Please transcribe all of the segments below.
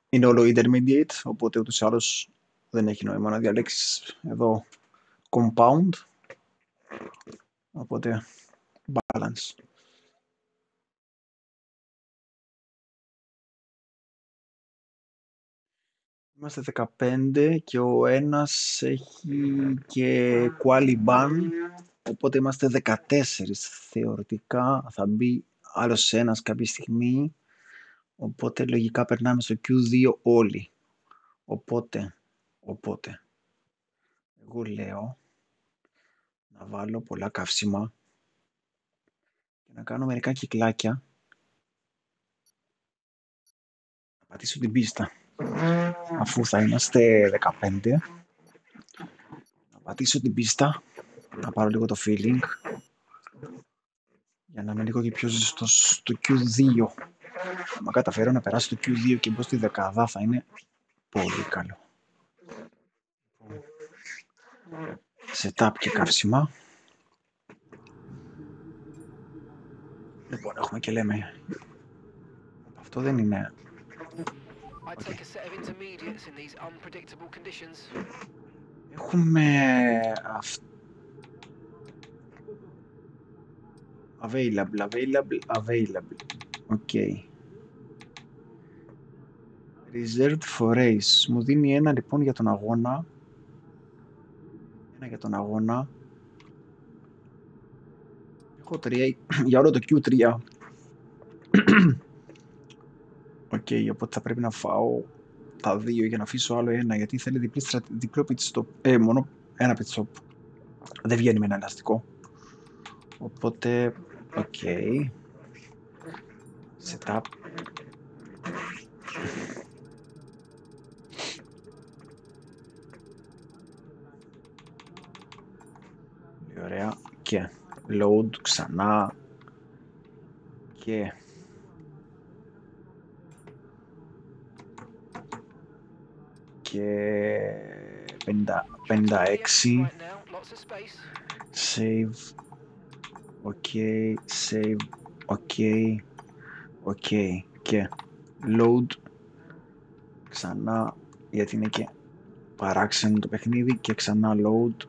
είναι όλο intermediate, οπότε ούτως ή άλλως δεν έχει νόημα να διαλέξεις εδώ compound, οπότε balance. Είμαστε 15 και ο ένας έχει και quali ban, οπότε είμαστε 14. Θεωρητικά θα μπει άλλος ένας κάποια στιγμή, οπότε λογικά περνάμε στο Q2 όλοι. Οπότε, εγώ λέω να βάλω πολλά καύσιμα και να κάνω μερικά κυκλάκια, να πατήσω την πίστα. Αφού θα είμαστε 15, να πατήσω την πίστα, να πάρω λίγο το feeling, για να είμαι λίγο και πιο ζεστός στο Q2. Αν καταφέρω να περάσω το Q2 και μπω στη δεκάδα θα είναι πολύ καλό. Setup και καύσιμα. Λοιπόν, έχουμε και λέμε. Αυτό δεν είναι. Okay. Έχουμε available. Okay. Reserved for race. Μου δίνει ένα λοιπόν για τον αγώνα. Έχω 3 για όλο το Q3. Οκ, οπότε θα πρέπει να φάω τα 2 για να αφήσω άλλο ένα, γιατί θέλει διπλό pit stop. Μόνο ένα pit stop. Δεν βγαίνει με ένα ελαστικό. Οπότε, οκ. Setup. Πολύ ωραία. Και load ξανά. Και και 56. Save. Save. Και load ξανά, γιατί είναι και παράξενο το παιχνίδι, και ξανά load.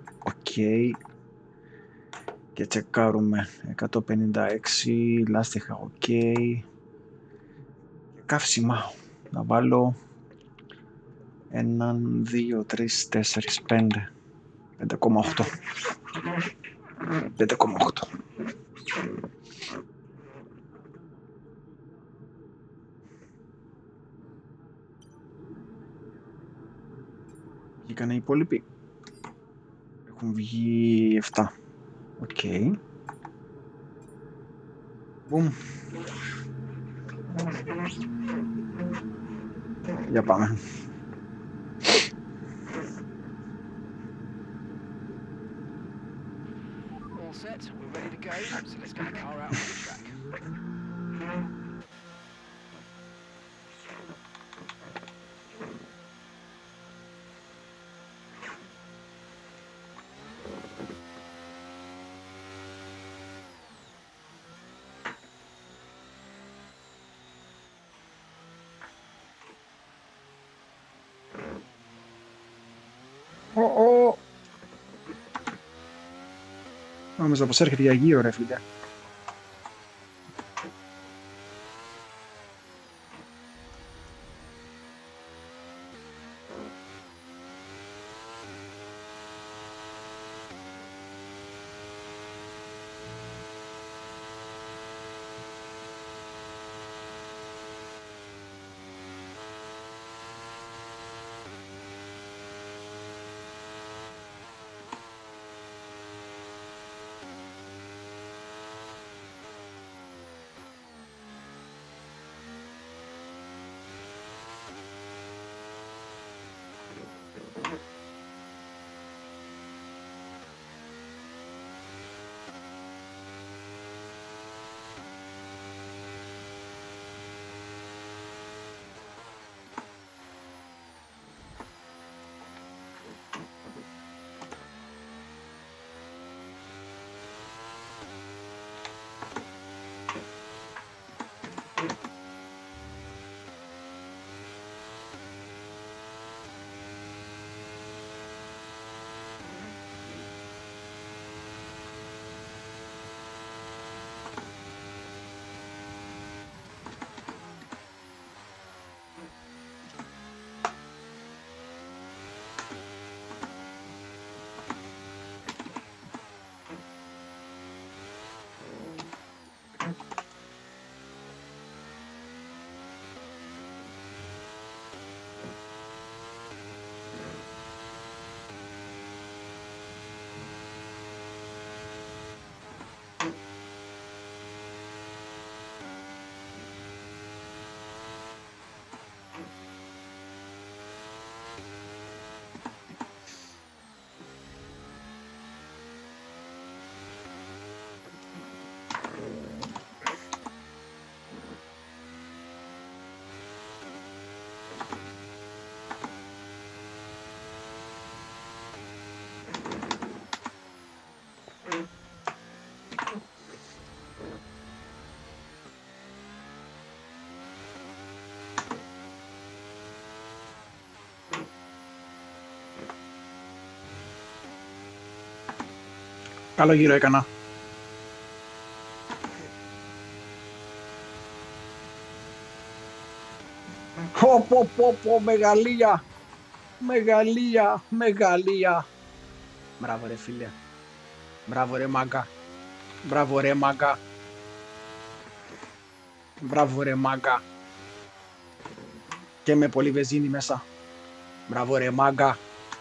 Και τσεκάρουμε 156 λάστιχα. Και καύσιμα να βάλω 1, 2, 3, 4, 5, 5,8. Βγήκανε οι υπόλοιποι. Έχουν βγει 7. Μπουμ. Για πάμε. Νόμιζα πως έρχεται για γύρω, ρε φίλε. Καλό γύρο έκανα. Πω, μεγαλεία. Μεγαλεία. Μπράβο ρε φίλε. Μπράβο ρε μάγκα. Μπράβο ρε μάγκα. Και με πολύ βενζίνη μέσα. Μπράβο ρε μάγκα.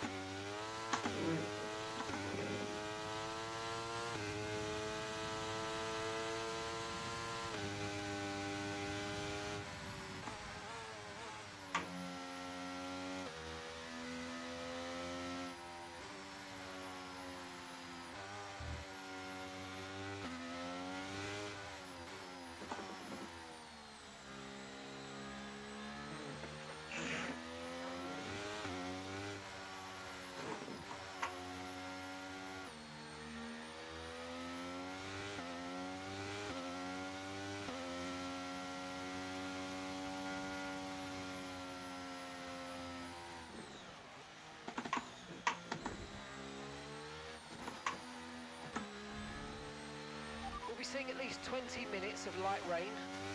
We'll be seeing at least 20 minutes of light rain.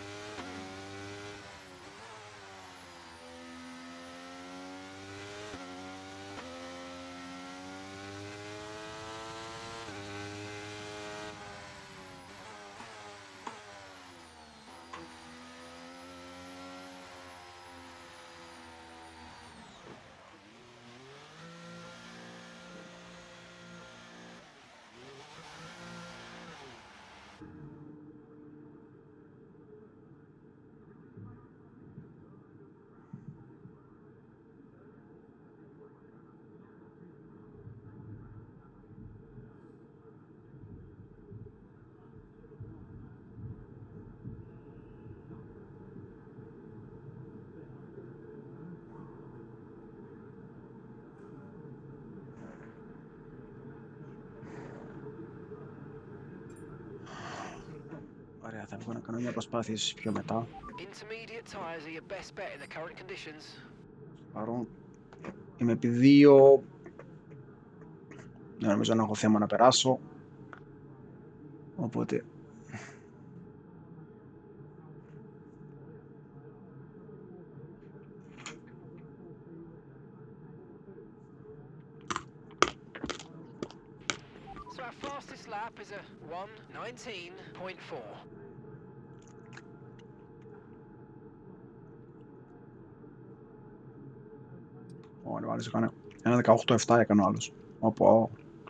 Ωραία, θα βγω να κάνω μια προσπάθεια πιο μετά. Intermediate tires are your best bet in the current conditions. Παρόν είμαι επί 2. Δεν νομίζω να έχω θέμα να περάσω. Οπότε... So our fastest lap is a 1:19.4. Ωραία, βάλεις ένα 18-7 έκανε ο άλλος. Οπό.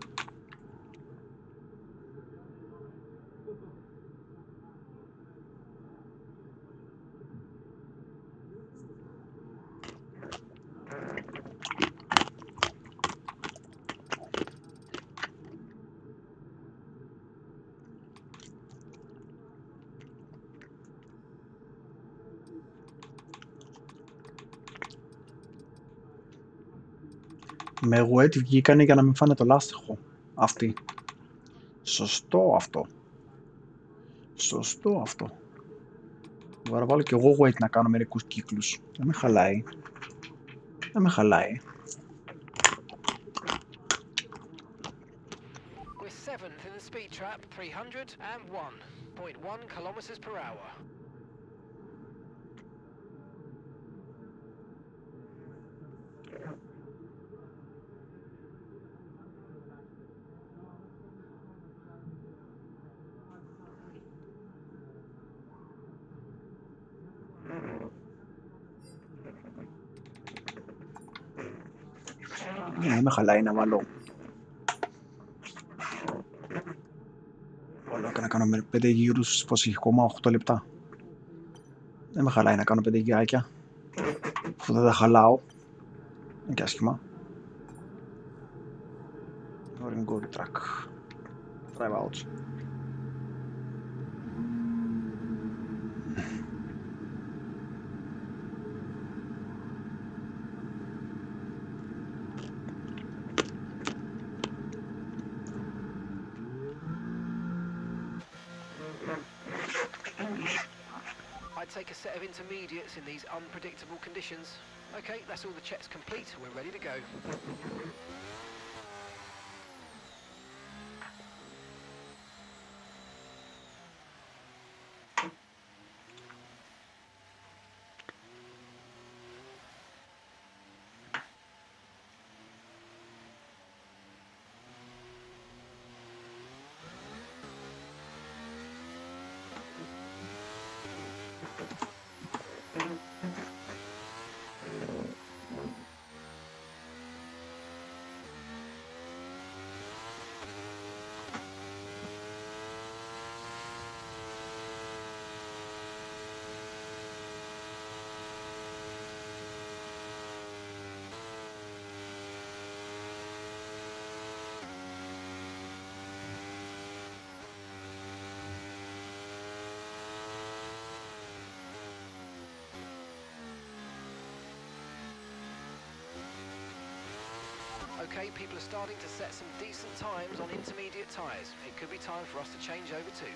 Με wet βγήκανε για να μην φάνε το λάστιχο. Αυτή. Σωστό αυτό. Μπορώ να βάλω και εγώ wet να κάνω μερικούς κύκλους. Δεν με χαλάει. We're 7th in the speed trap, 301.1 kilometers per hour. Δεν με χαλάει να βάλω. Όλο και να κάνω 5 γύρους, πως έχει ακόμα 8 λεπτά. Δεν με χαλάει να κάνω 5 γυράκια. Αφού δεν τα χαλάω. Είναι και άσχημα. Go track. Drive out. I'd take a set of intermediates in these unpredictable conditions. Okay, that's all the checks complete. We're ready to go. Okay, people are starting to set some decent times on intermediate tyres. It could be time for us to change over too.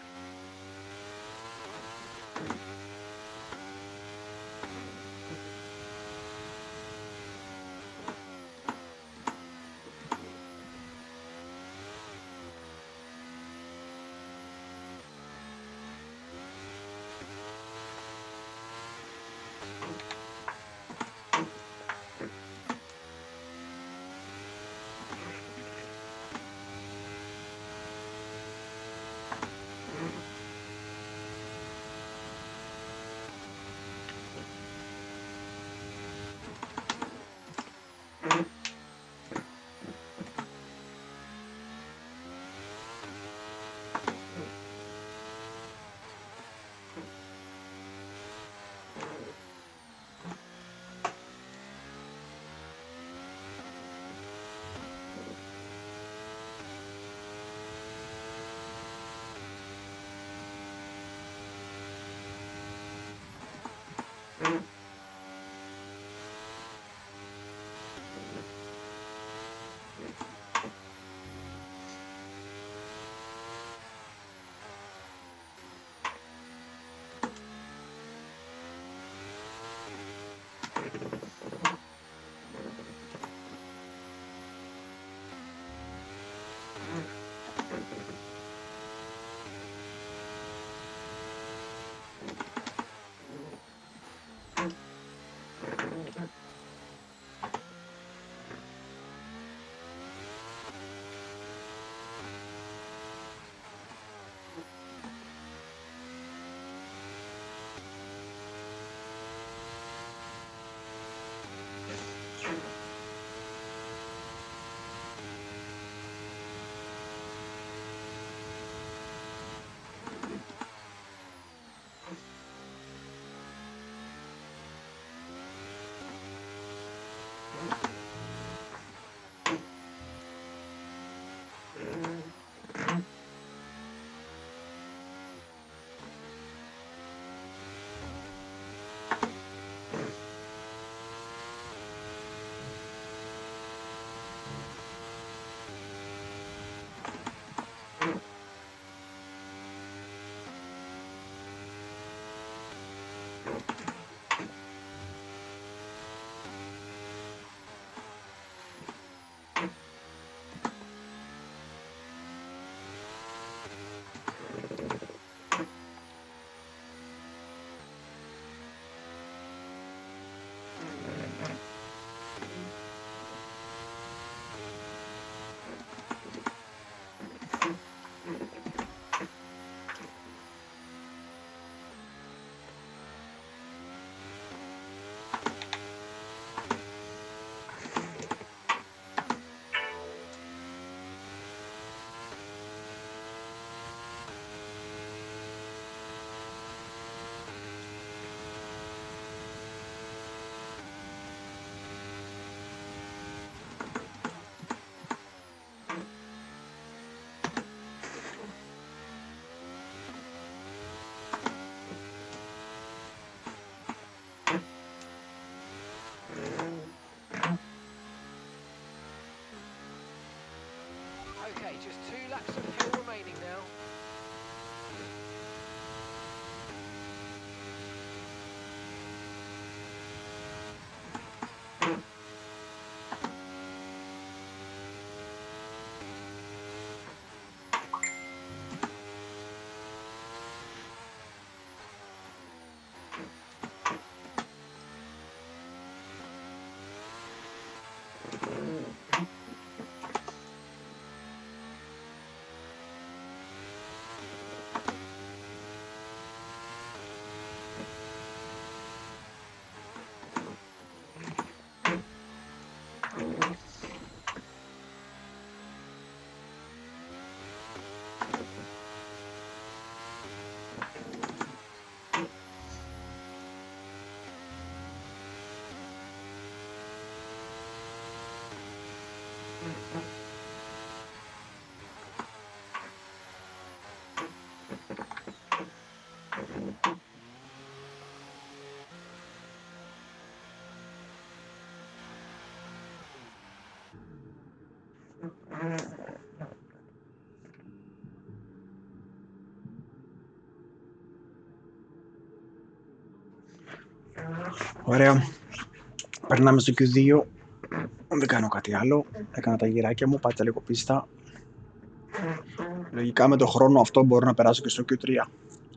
Ωραία. Περνάμε στο Q2. Δεν κάνω κάτι άλλο. Έκανα τα γυράκια μου, πάτησα λίγο πίστα. Λογικά με το χρόνο αυτό μπορώ να περάσω και στο Q3.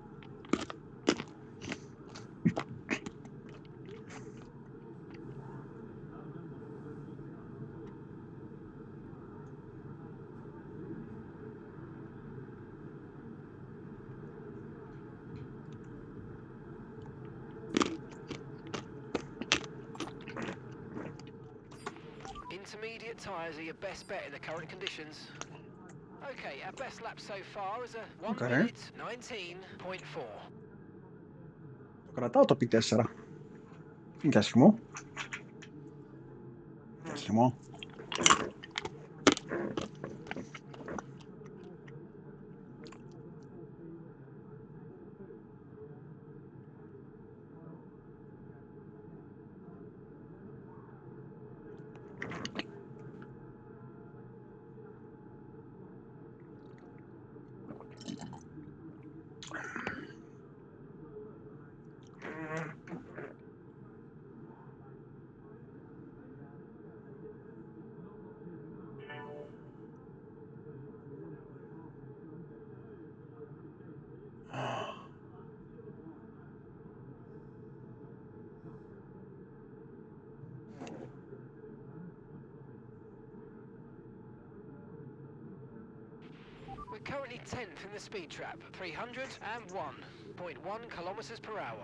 Intermediate tyres are your best bet in the current conditions. Okay, our best lap so far is a 1 minute 19.4. Το κρατάω το P4. Είναι και άσχημο. Άσχημο. We're currently 10th in the speed trap, 301.1 kilometers per hour.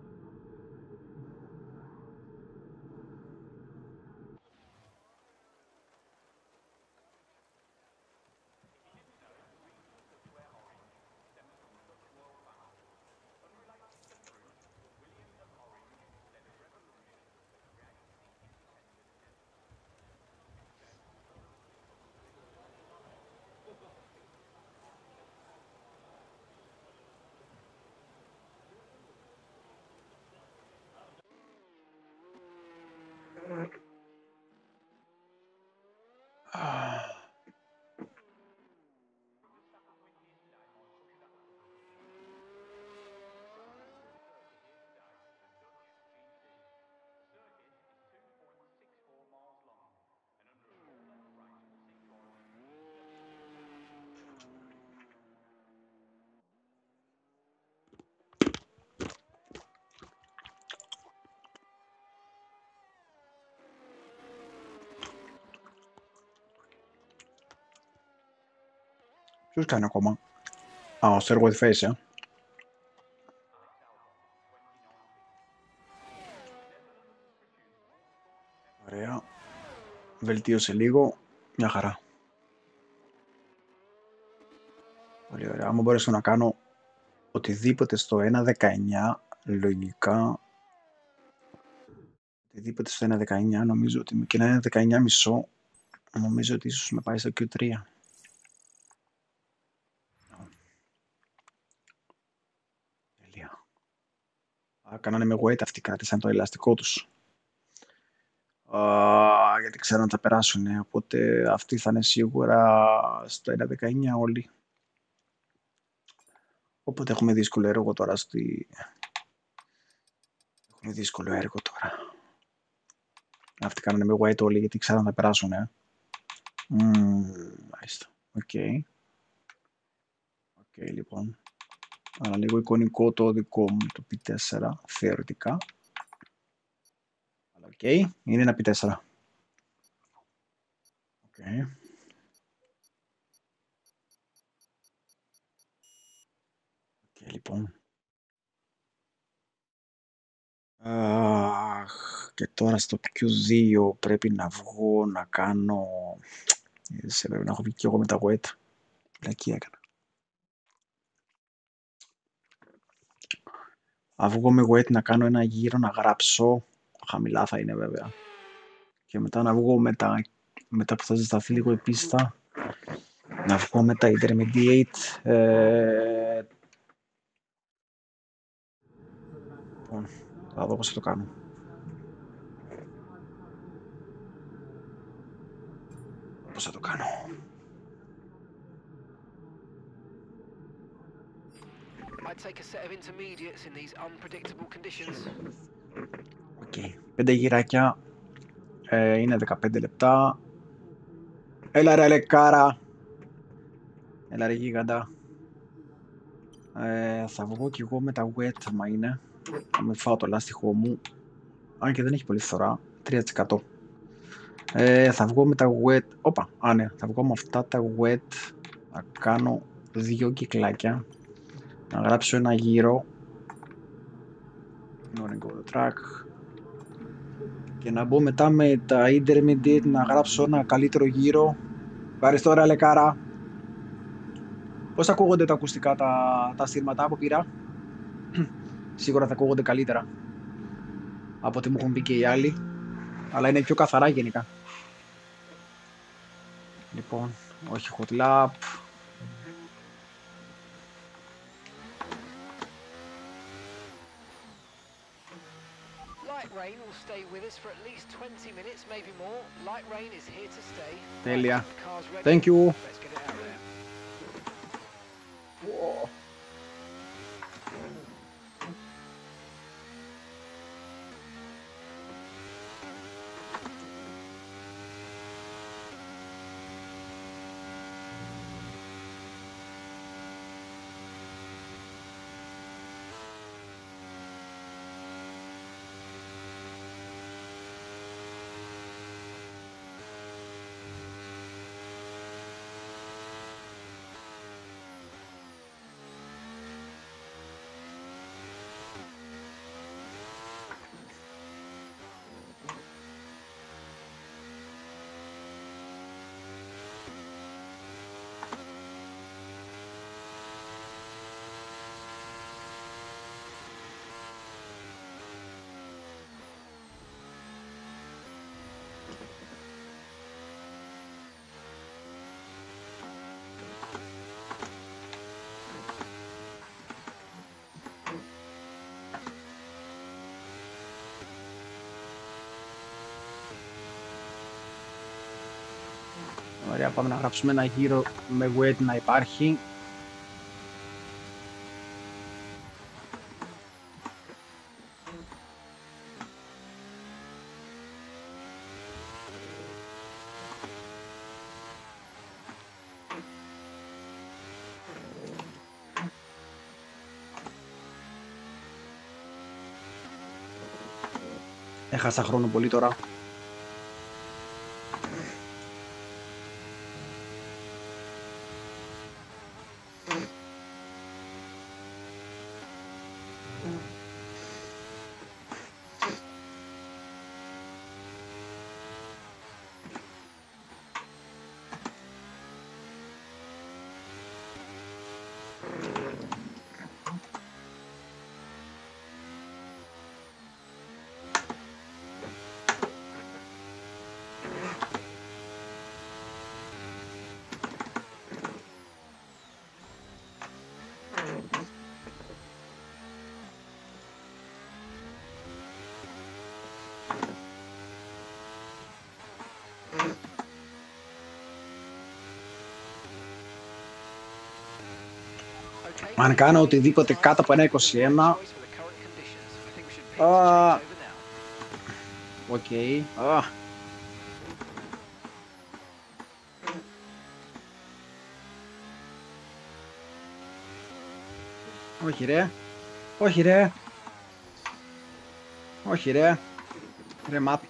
Ποιος κάνει ακόμα? Α, ο Stairway to Face, Ωραία. Βελτίωσε λίγο. Μια χαρά. Πολύ ωραία. Άμα μπορέσω να κάνω οτιδήποτε στο 1.19, λογικά οτιδήποτε στο 1.19, νομίζω ότι και να είναι 19,5, νομίζω ότι ίσως με πάει στο Q3. Τέλεια. Κάνανε με weight αυτοί, κράτησαν το ελαστικό τους. Γιατί ξέρουν να τα περάσουν, οπότε αυτοί θα είναι σίγουρα στο 1.19 όλοι. Οπότε έχουμε δύσκολο έργο τώρα Έχουμε δύσκολο έργο τώρα. Αυτοί κάνανε με weight όλοι γιατί ξέρουν να τα περάσουν, Μάλιστα. Οκ. Οκ, λοιπόν. Άρα λίγο εικονικό το δικό μου το P4, θεωρητικά. Αλλά οκ, είναι ένα P4. Οκ. Οκ, λοιπόν. Και τώρα στο Q2 πρέπει να βγω να κάνω... Πρέπει να έχω βγει και εγώ με τα wet. Πλακή έκανα. Αν βγω με wet να κάνω ένα γύρο να γράψω, χαμηλά θα είναι βέβαια. Και μετά να βγω μετά που θα ζεσταθεί λίγο η πίστα, να βγω με τα intermediate. Λοιπόν, θα δω πώς θα το κάνω. Πώς θα το κάνω. take a set of intermediates in these unpredictable conditions. Okay. 5 γυράκια. Είναι 15 λεπτά. Έλα ρε Αλεκάρα. Έλα ρε γίγαντα. Θα βγω κι εγώ με τα wet, άμα είναι. Θα με φάω το λάστιχο μου. Αν και δεν έχει πολύ φθορά. 3%. Θα βγω με τα wet. Όπα, ναι. Θα βγω με αυτά τα wet. Θα κάνω 2 κυκλάκια. Να γράψω ένα γύρο. Morning on the track. Και να μπω μετά με τα intermediate να γράψω ένα καλύτερο γύρο. Ευχαριστώ ρε Αλεκάρα. Πώς ακούγονται τα ακουστικά τα στήρματα που πήρα? Σίγουρα θα ακούγονται καλύτερα από ό,τι μου έχουν πει και οι άλλοι. Αλλά είναι πιο καθαρά γενικά. Λοιπόν, όχι hot lap. Light rain will stay with us for at least 20 minutes, maybe more. Light rain is here to stay. Τέλεια. Car's ready. Thank you. Let's get it out there. Whoa. Ωραία, πάμε να γράψουμε ένα γύρο με wet να υπάρχει. Έχασα χρόνο πολύ τώρα. Αν κάνω οτιδήποτε κάτω από ένα 21... Οκ. Όχι ρε. Όχι ρε. Όχι ρε. Ρε μάτ.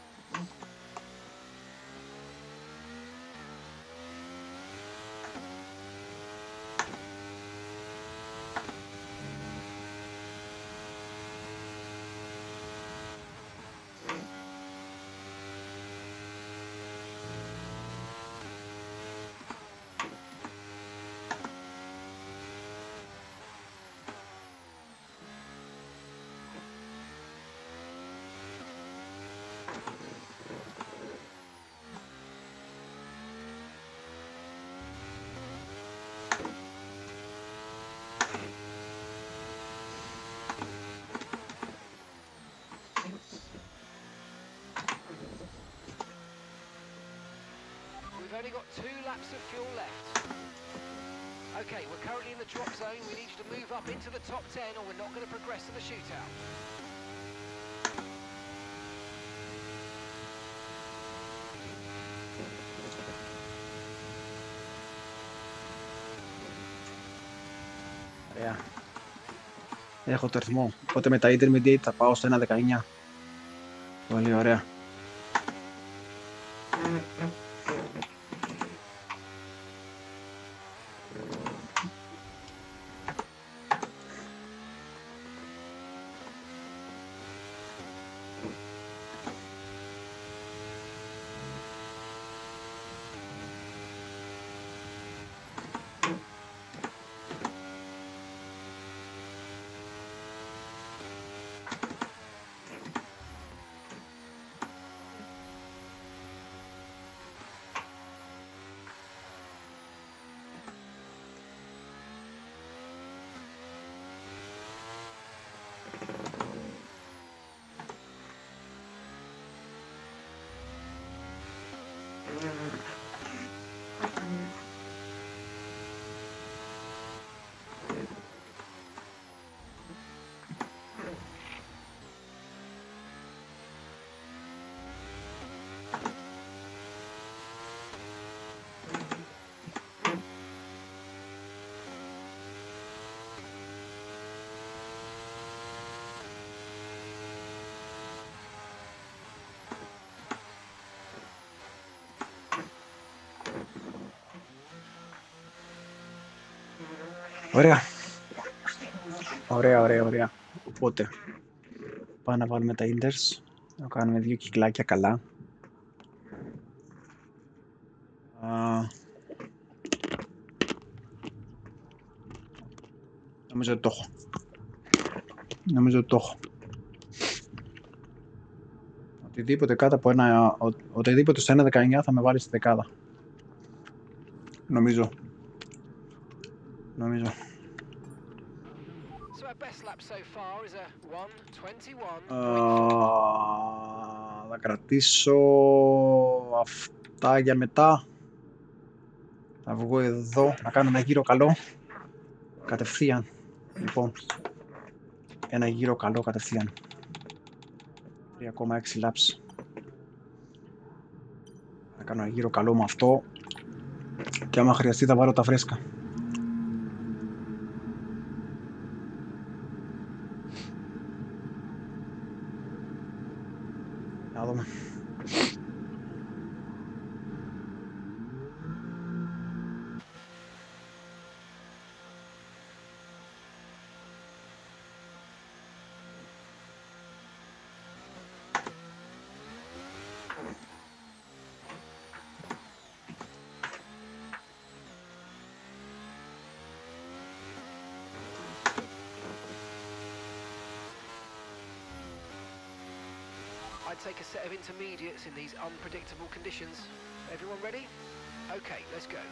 We've only got 2 laps of fuel left. Okay, we're currently in the drop zone. We need you to move up into the top 10 or we're not going to progress to the shootout. Ωραία. Έχω το ρυθμό, οπότε με τα intermediate θα πάω στο 1.19. Πολύ ωραία. Ωραία. Ωραία. Οπότε, πάμε να βάλουμε τα inders. Να κάνουμε 2 κυκλάκια καλά. Νομίζω ότι το έχω. Οτιδήποτε κάτω από οτιδήποτε στο 1.19 θα με βάλει στη δεκάδα. Νομίζω. So our best lap so far is a 1:21. Θα κρατήσω αυτά για μετά. Θα βγω εδώ να κάνω ένα γύρο καλό. Κατευθείαν. Λοιπόν, ένα γύρο καλό κατευθείαν. 3,6 laps. Θα κάνω ένα γύρο καλό με αυτό. Και άμα χρειαστεί θα βάλω τα φρέσκα. Να δούμε. I'd take a set of intermediates in these unpredictable conditions. Everyone ready? Okay, let's go.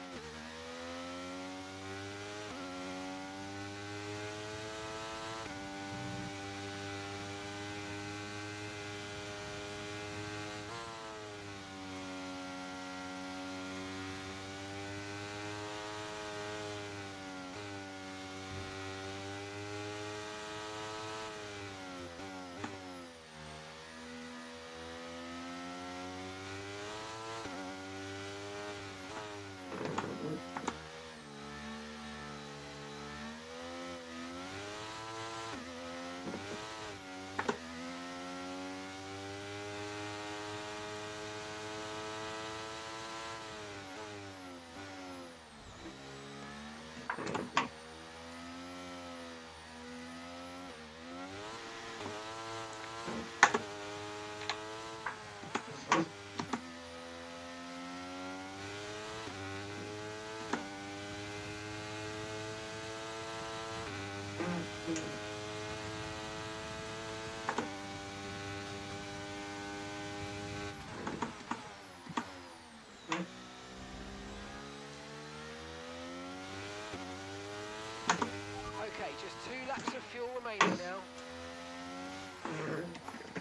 Okay, just 2 laps of fuel remaining now.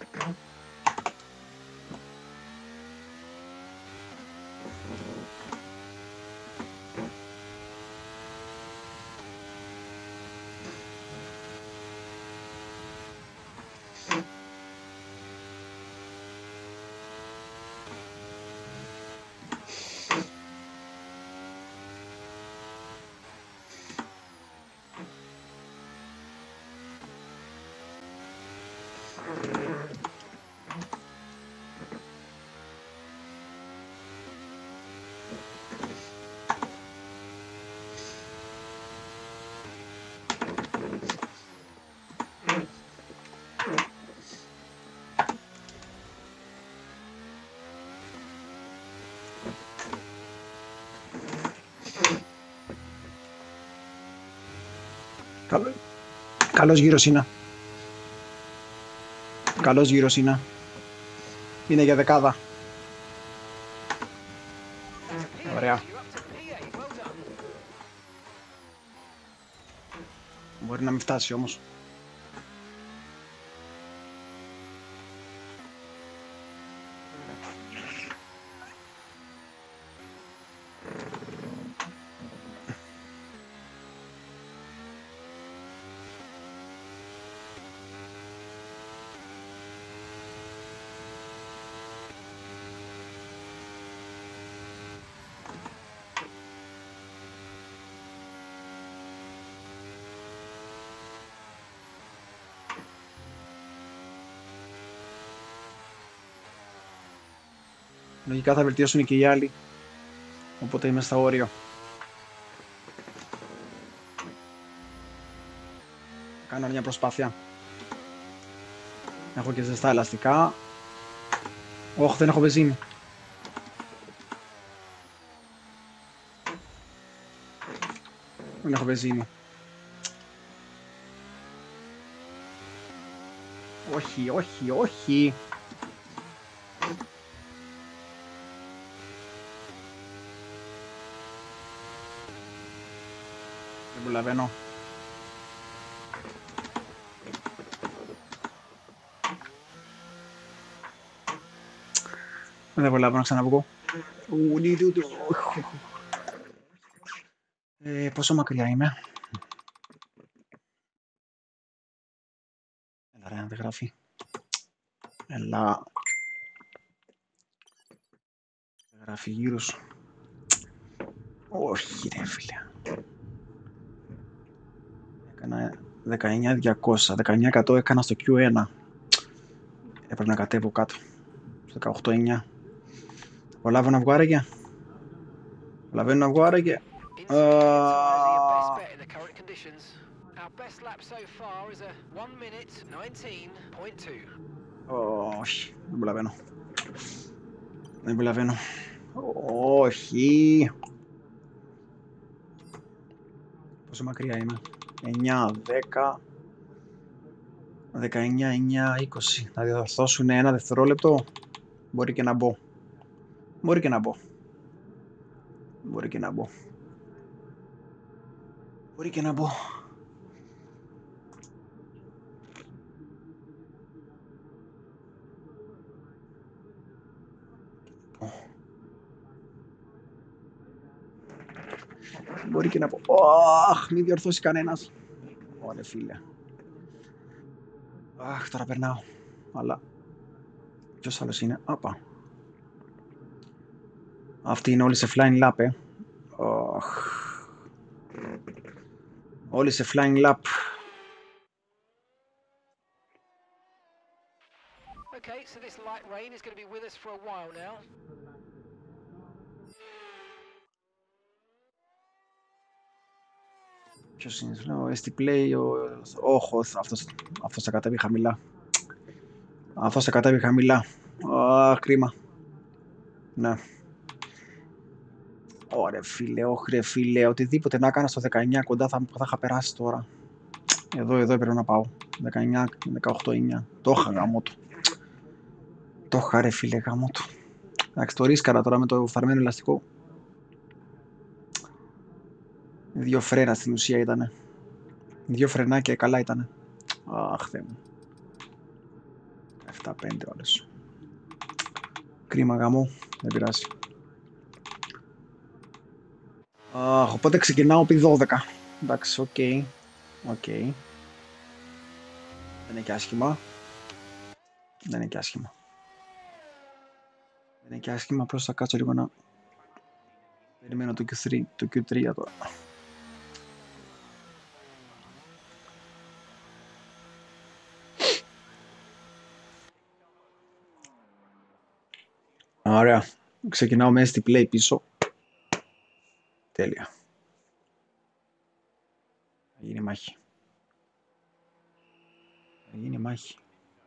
Καλός γύρος είναι. Καλός γύρος είναι. Είναι για δεκάδα. Ωραία. Μπορεί να μην φτάσει όμως. Λογικά θα βελτιώσουν και οι άλλοι. Οπότε είμαι στα όριο. Κάνω μια προσπάθεια. Έχω και ζεστά ελαστικά. Όχι, δεν έχω βενζίνη. Δεν έχω βενζίνη. Όχι, όχι, όχι. Δεν προλαβαίνω. Δεν προλαβαίνω να ξαναβγώ. Πόσο μακριά είμαι? Έλα ρε, δεν γράφει. Έλα. Δεν γράφει γύρω σου. Όχι ρε φίλε. Έκανα 19.200, 19% έκανα στο Q1. Έπρεπε να κατέβω κάτω. Στο 18.9. Προλάβω να βγω άραγε. Προλαβαίνω να βγω άραγε. Όχι, δεν προλαβαίνω. Δεν προλαβαίνω. Όχι. Πόσο μακριά είμαι? 9, 10, 19, 9, 20. Θα διορθώσουν ένα δευτερόλεπτο. Μπορεί και να μπω. Μπορεί και να μπω. Μπορεί και να μπω. Μπορεί και να μπω. Μπορεί και να πω. Αχ, μην διορθώσει κανένας. Ωραία φίλε. Αχ, τώρα περνάω. Αλλά ποιος άλλος είναι? Άπα. Αυτοί είναι όλοι σε flying lap, Όλοι σε flying lap. Okay, so this light rain is going to be with us for a while now. Ποιος είναι? Ο ST Play, όχι, αυτός θα κατέβει χαμηλά. Αυτός θα κατέβει χαμηλά. Κρίμα. Ναι. Ωραία φίλε, όχι ρε φίλε, οτιδήποτε να έκανα στο 19 κοντά θα είχα περάσει τώρα. Εδώ έπρεπε να πάω. 19, 18, 9. Το είχα γάμο του. Το είχα ρε φίλε γάμο του. Εντάξει, το ρίσκαρα τώρα με το φθαρμένο ελαστικό. 2 φρένα στην ουσία ήτανε. 2 φρενάκια καλά ήτανε. Αχ, Θεέ μου. 7-5 όλες. Κρίμα γαμό, δεν πειράζει. Οπότε ξεκινάω επί 12. Εντάξει, οκ. Δεν είναι και άσχημα. Δεν είναι και άσχημα, απλώς θα κάτσω λίγο να περιμένω το Q3 τώρα. Ωραία. Ξεκινάω με ST play πίσω. Τέλεια. Θα γίνει μάχη. Θα γίνει μάχη.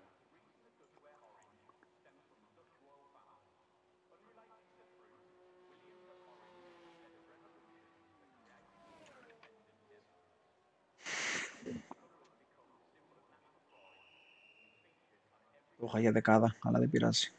Το είχα για δεκάδα, αλλά δεν πειράζει.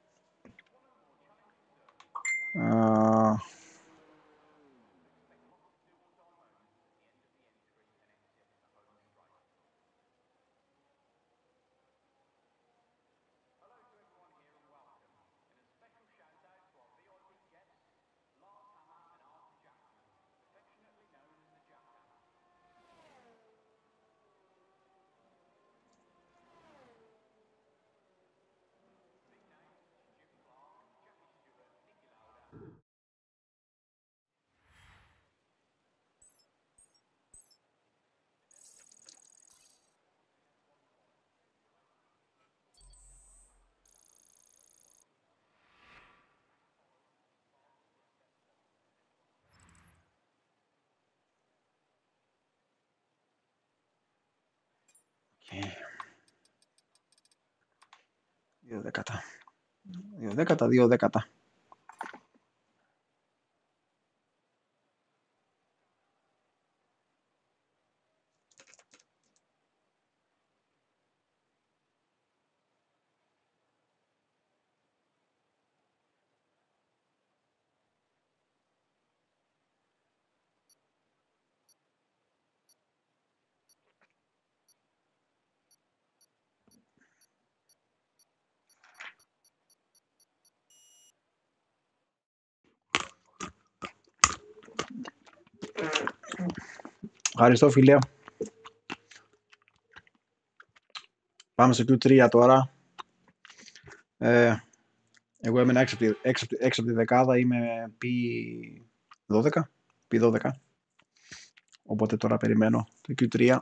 Δύο δέκατα. Δύο δέκατα, δύο δέκατα. Ευχαριστώ, φίλε. Πάμε στο Q3 τώρα. Εγώ έμενα έξω από τη δεκάδα, είμαι P12. P12. Οπότε τώρα περιμένω το Q3.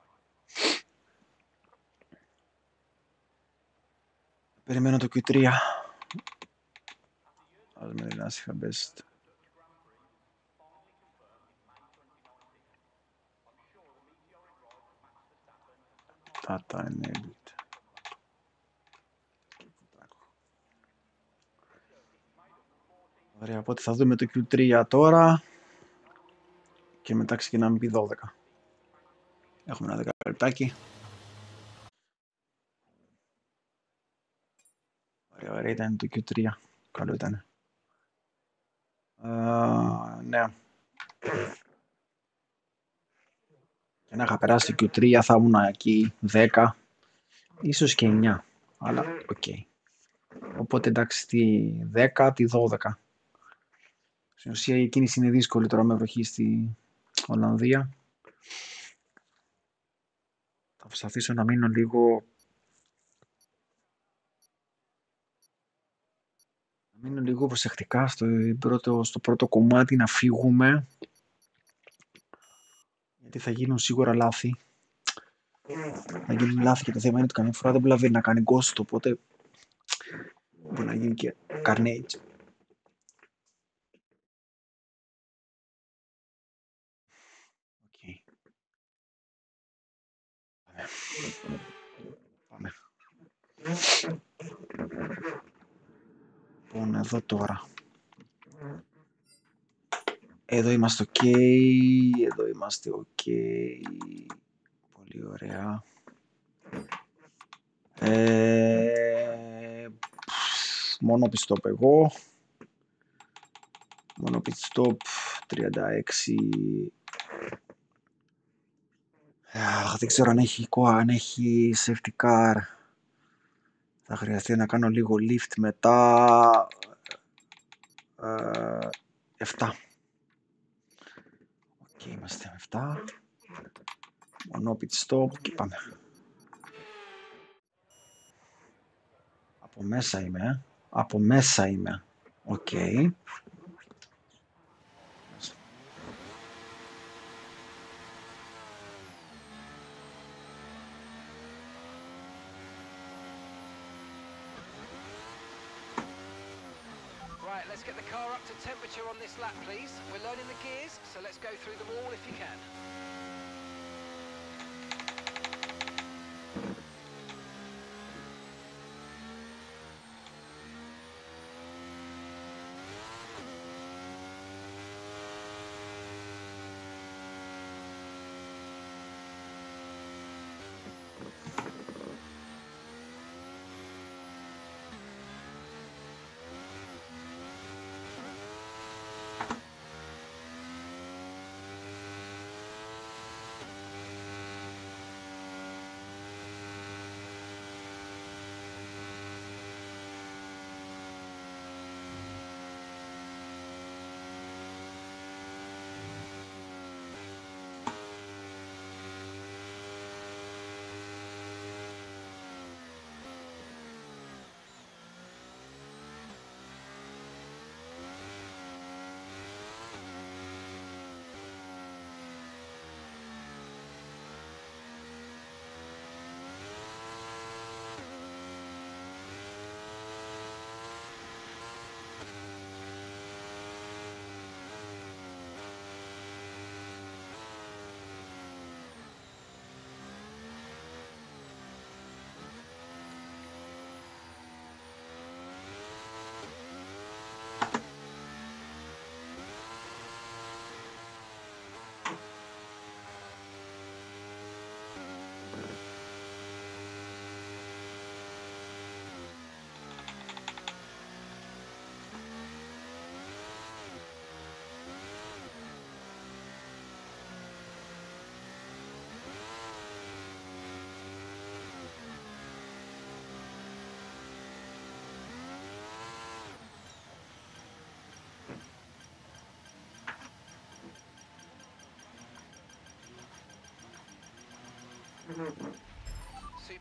Περιμένω το Q3. Ας με δυνάσει, είχα best. Data enabled. Ωραία, οπότε θα δούμε το Q3 τώρα. Και μετά ξεκινάμε P12. Έχουμε ένα 10 λεπτάκι. Ωραία, ήταν το Q3. Καλό ήταν. Ναι. Και να είχα περάσει το Q3 θα ήμουν εκεί 10, ίσως και 9. Αλλά οκ. Okay. Οπότε εντάξει, τη 10, τη 12. Στην ουσία η κίνηση είναι δύσκολη τώρα με βροχή στη Ολλανδία. Θα προσπαθήσω να μείνω λίγο προσεκτικά στο πρώτο κομμάτι, να φύγουμε, γιατί θα γίνουν σίγουρα λάθη. Θα γίνουν λάθη και το θέμα είναι ότι καμιά φορά δεν προλαβαίνει να κάνει ghost, οπότε μπορεί να γίνει και carnage. Okay. Πάμε. Λοιπόν, εδώ τώρα. Εδώ είμαστε ok, εδώ είμαστε ok. Πολύ ωραία. Μόνο pit stop εγώ. Μόνο pit stop 36. Δεν ξέρω αν έχει safety car. Θα χρειαστεί να κάνω λίγο lift μετά. 7. Ok, είμαστε 7. Μόνο pit stop και πάμε. Από μέσα είμαι. Οκ. Okay. Right, let's get the car up to temperature on this lap, please. We're learning the gears, so let's go through them all if you can. See.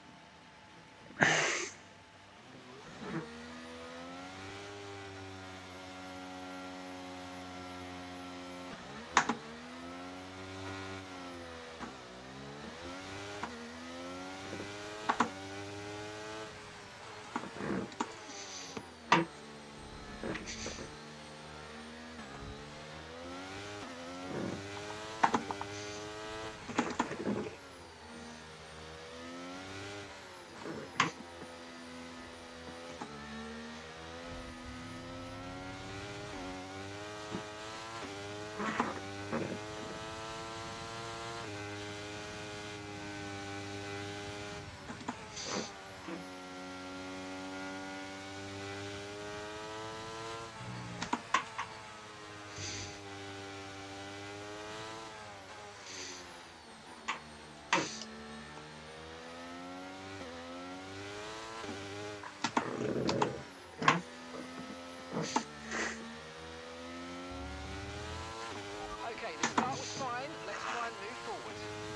Okay, the start was fine. Let's try and move forward.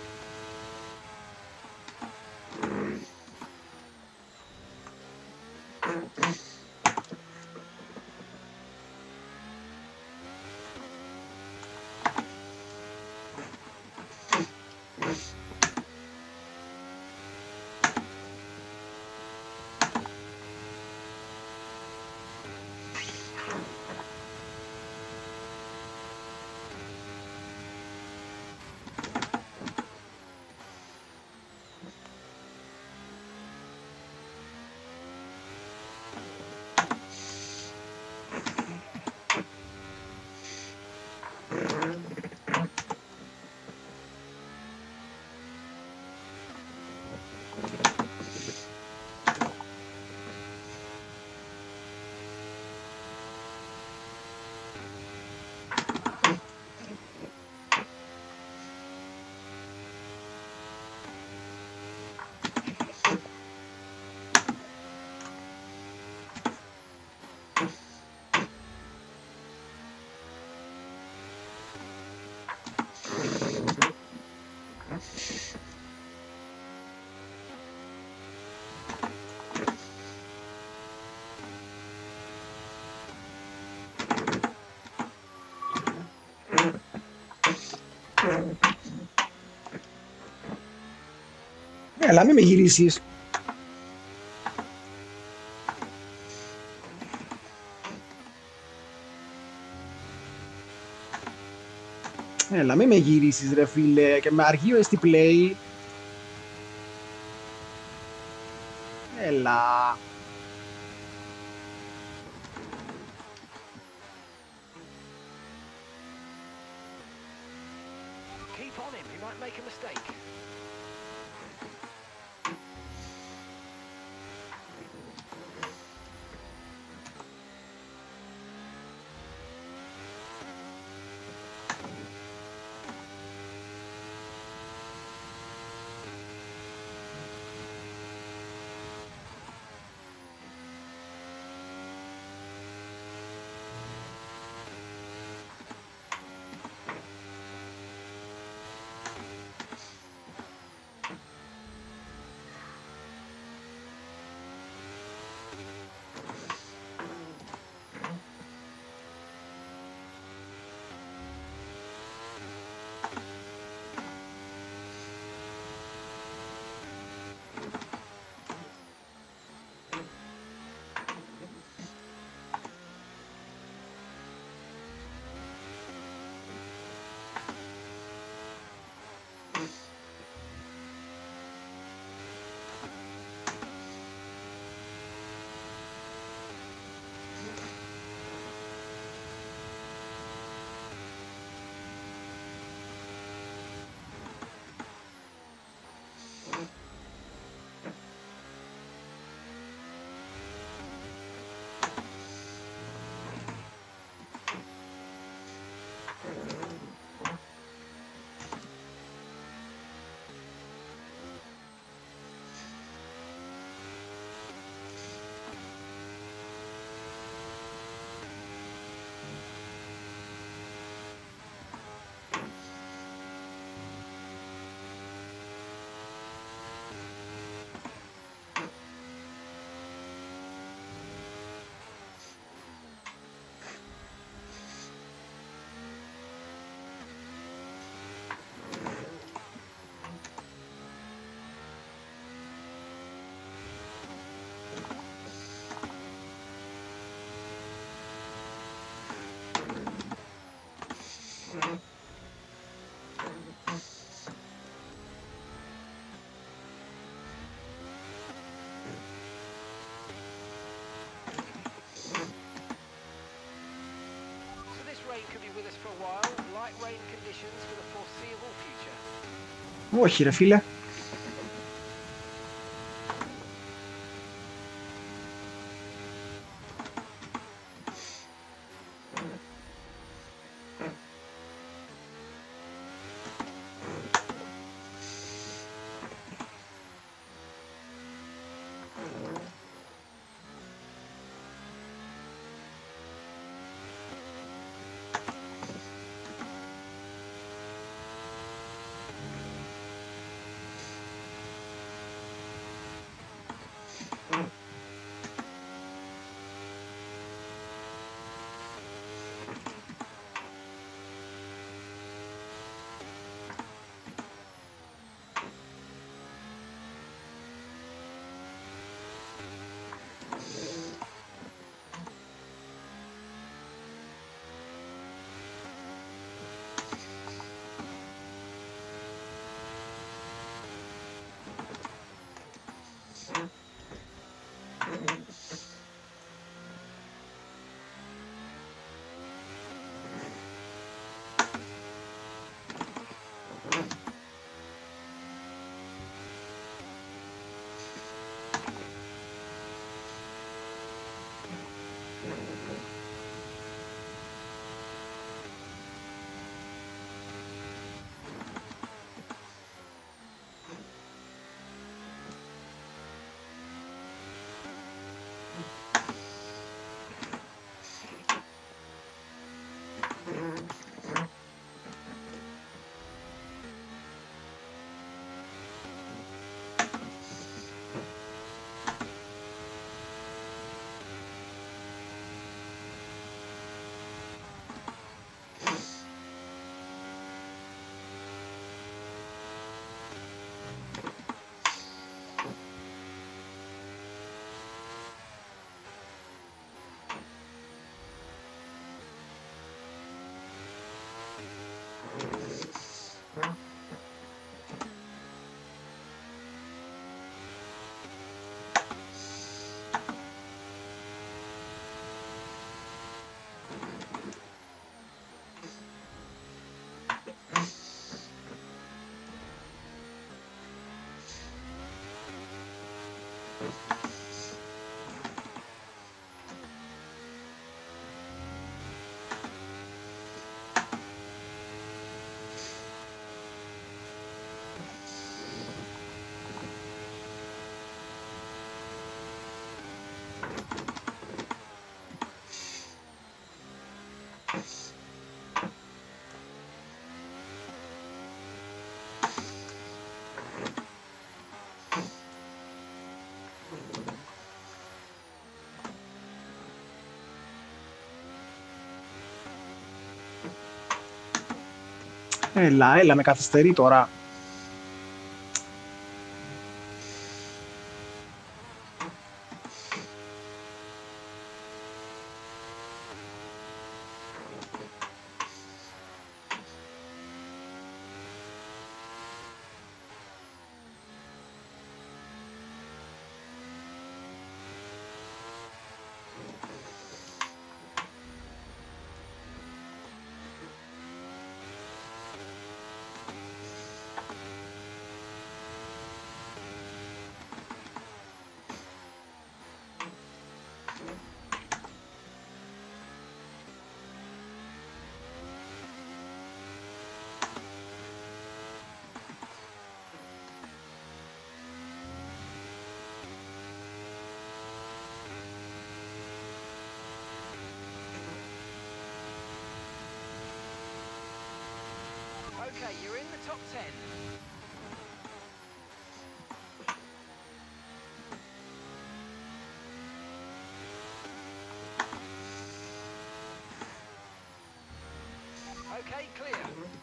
Έλα, μην με γυρίσεις. Έλα, μη με γυρίσεις ρε φίλε και με αρχείο στη play. Έλα. Keep on him, he might make a mistake. Rain could be with us for a while. Light rain conditions for the foreseeable future. Όχι ρε φίλε. Έλα, με καθυστερεί τώρα. Okay, you're in the top 10. Okay, clear.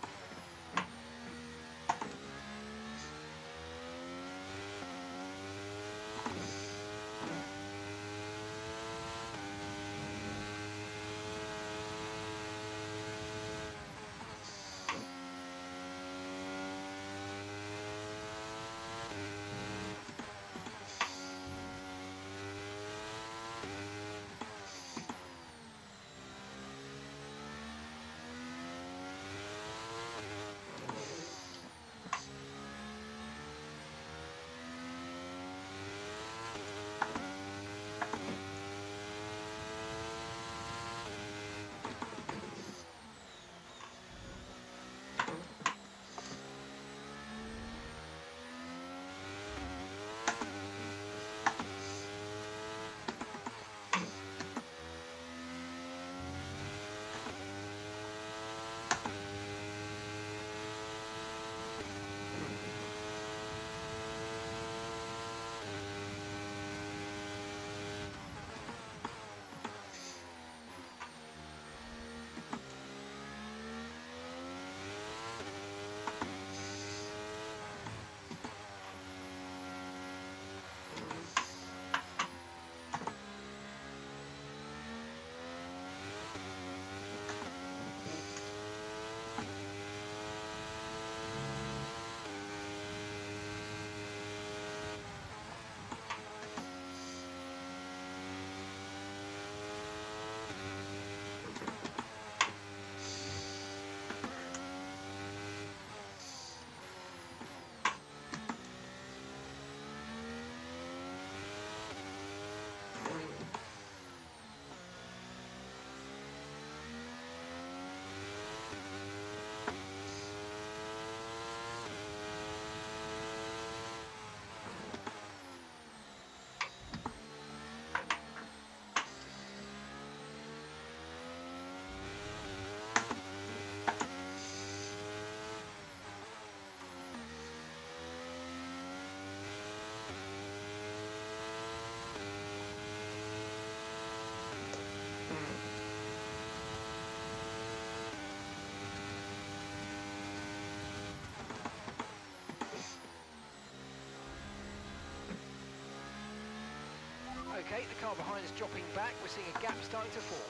Okay, the car behind is dropping back. We're seeing a gap starting to form.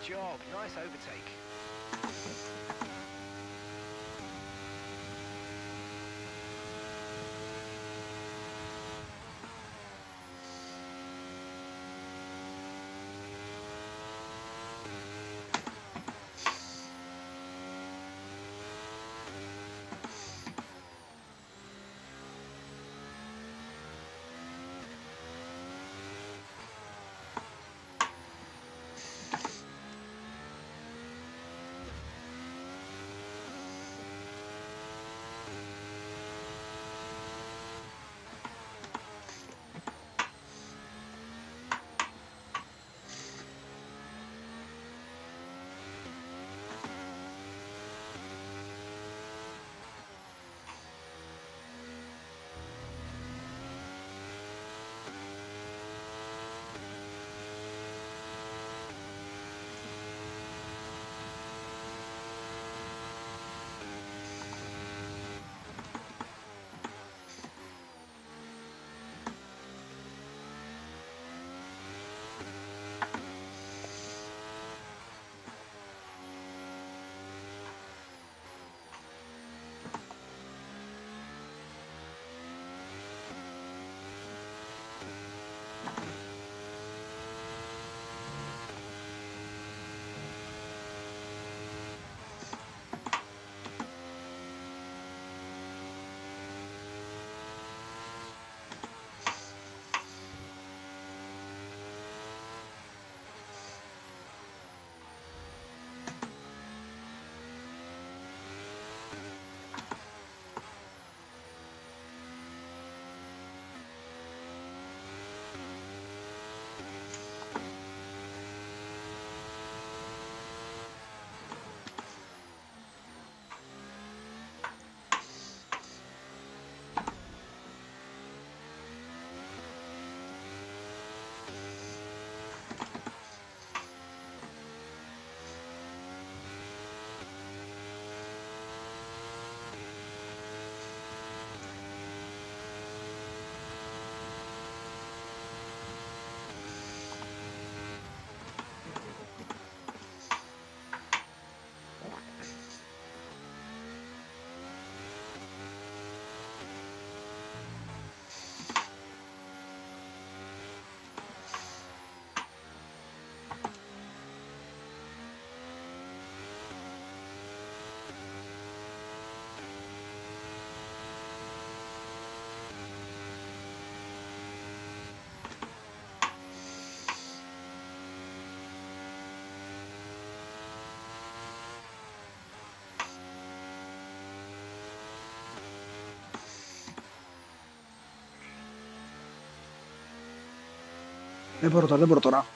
job. Nice overtake. Δεν μπορώ τώρα.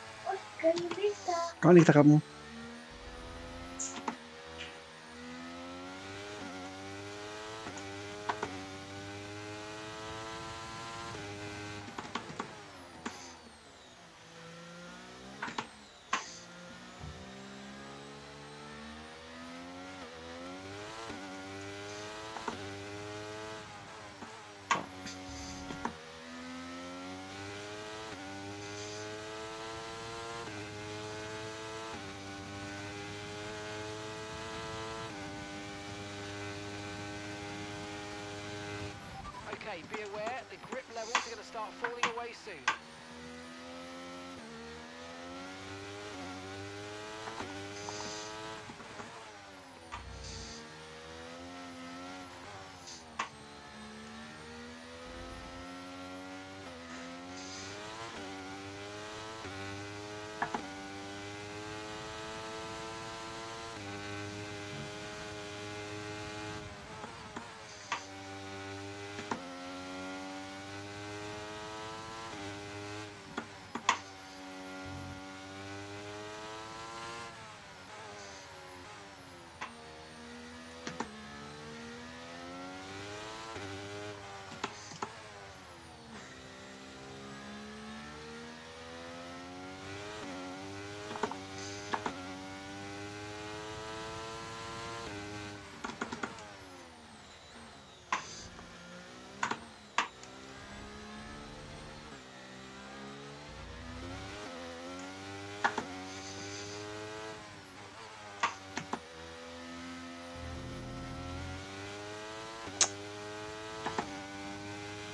Καλή νύχτα κάπου. Okay, be aware, the grip levels are going to start falling away soon.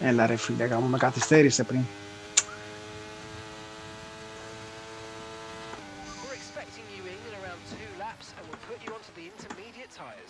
Έλα ρε φίλε, κάπου με καθυστέρησε πριν. We're expecting you in around 2 laps and we'll put you onto the intermediate tyres.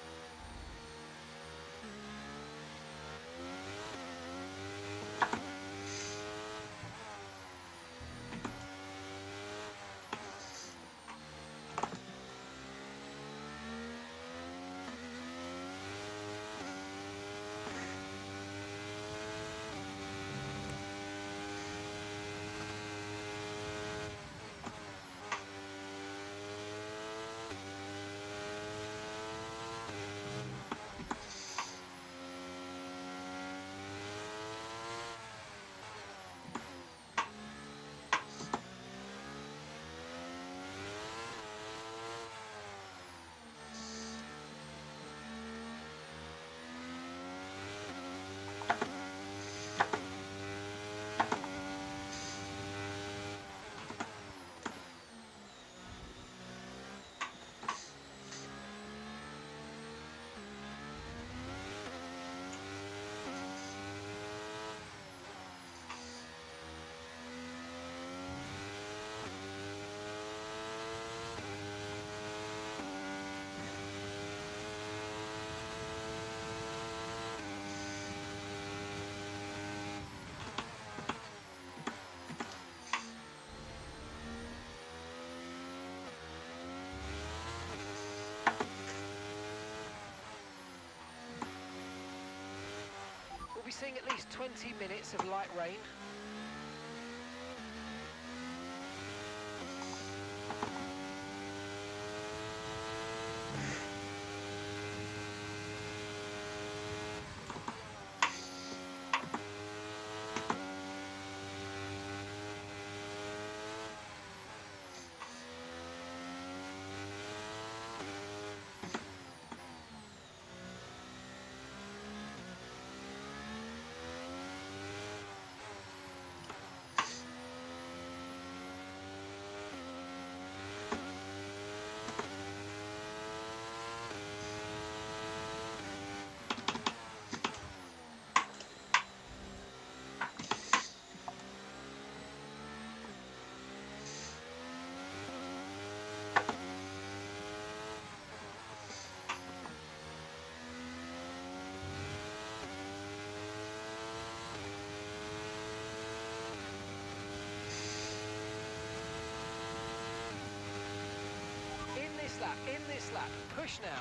We'll be seeing at least 20 minutes of light rain. In this lap, push now.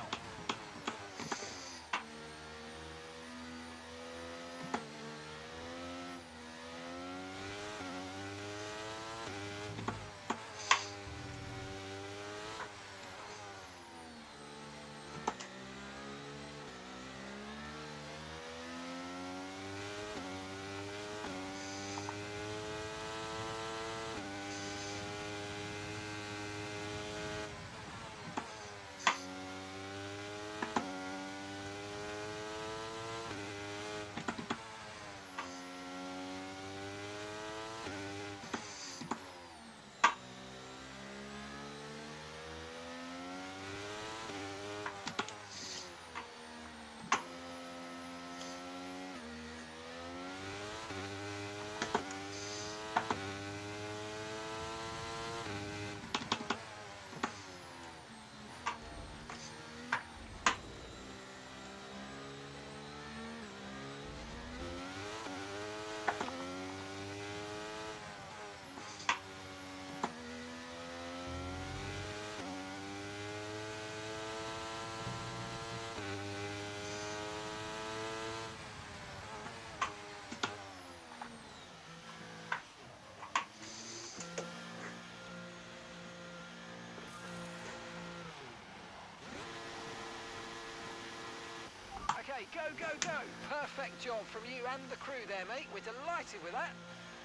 Okay, go, go, go. Perfect job from you and the crew there, mate. We're delighted with that.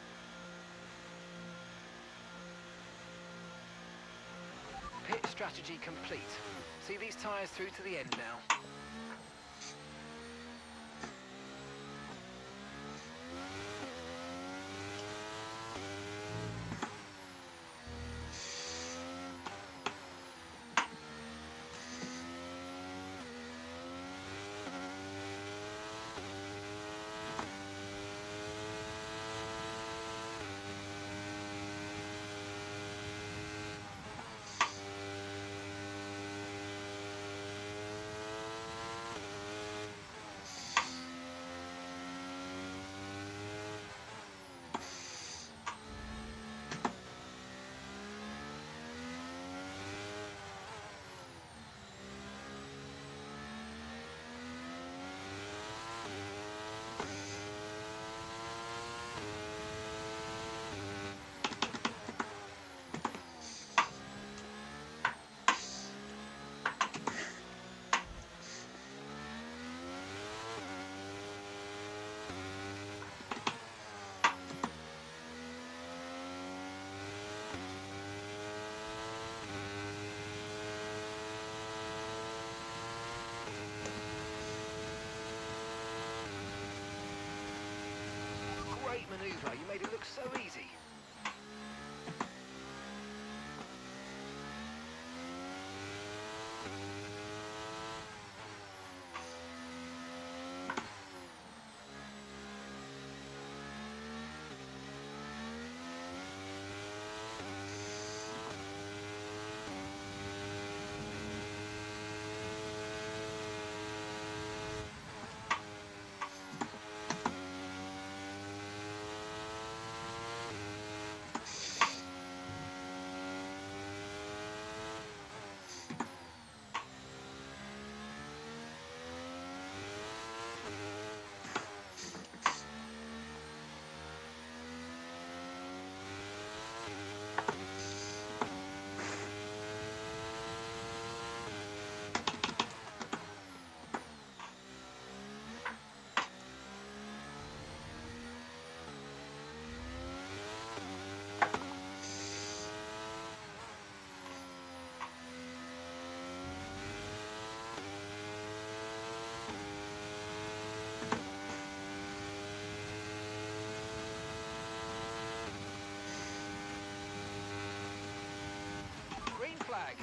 Pit strategy complete. See these tyres through to the end now. maneuver. You made it look so easy. Green flag.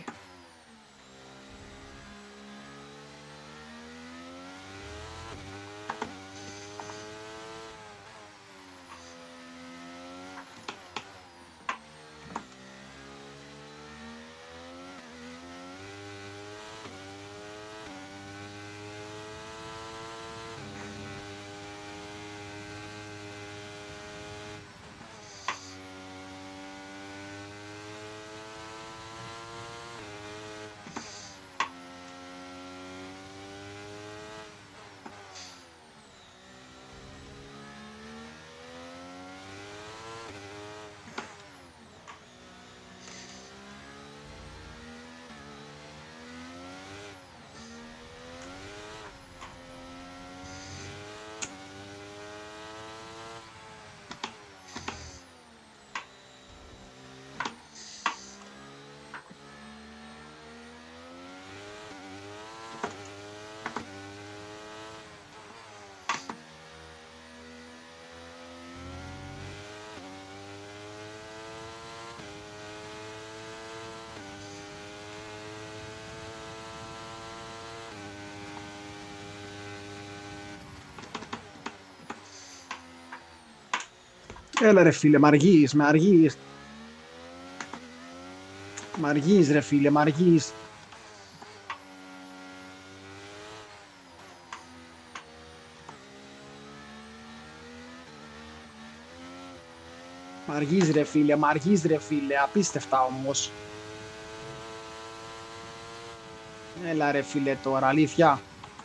Έλα ρε φίλε, μ' αργείς, με αργείς. Μ' αργείς ρε φίλε, μ' αργείς. Μ' αργείς ρε φίλε, μ' αργείς ρε φίλε, απίστευτα όμως. Έλα ρε φίλε τώρα, αλήθεια.